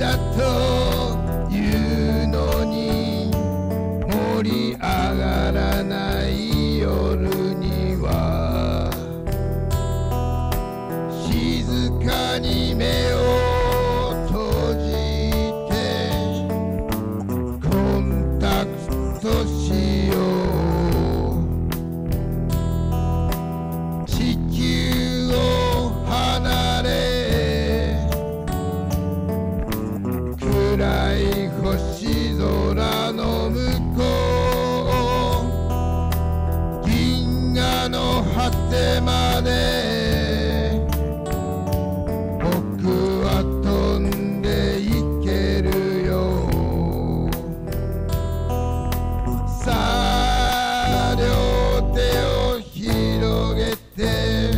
やというのに盛り上がらない夜には静かに目を閉じてコンタクトしよう。地球を離れ暗い星空の向こう銀河の果てまで僕は飛んでいけるよ。さあ両手を広げて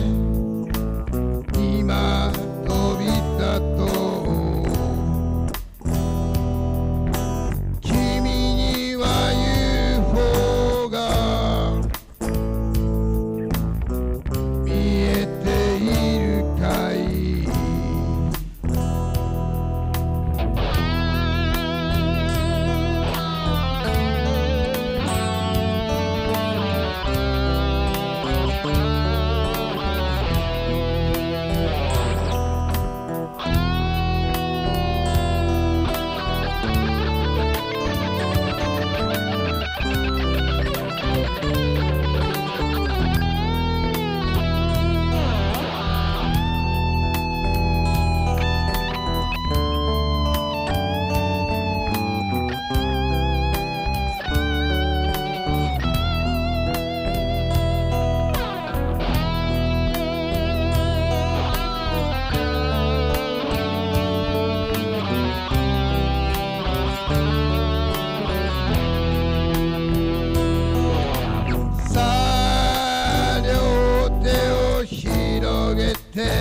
今飛び立とう。君には UFO が見えているかい。さあ両手を広げて